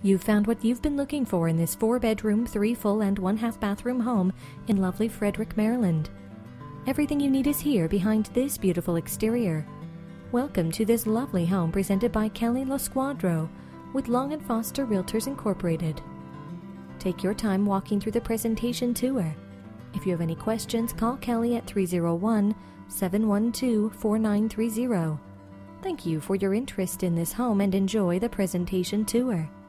You've found what you've been looking for in this 4-bedroom, 3 full and 1/2 bathroom home in lovely Frederick, Maryland. Everything you need is here behind this beautiful exterior. Welcome to this lovely home presented by Kelly Lo Squadro with Long & Foster Realtors Incorporated. Take your time walking through the presentation tour. If you have any questions, call Kelly at 301-712-4930. Thank you for your interest in this home and enjoy the presentation tour.